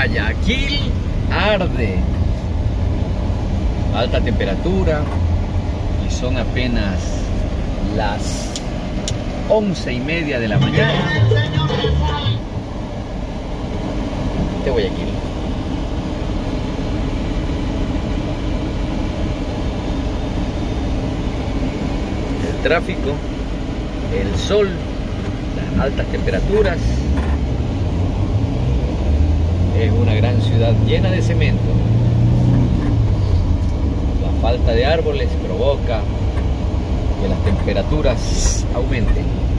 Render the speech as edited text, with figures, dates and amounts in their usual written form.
Guayaquil arde. Alta temperatura y son apenas las 11:30 de la mañana de Guayaquil. El tráfico, el sol, las altas temperaturas. Es una gran ciudad llena de cemento. La falta de árboles provoca que las temperaturas aumenten.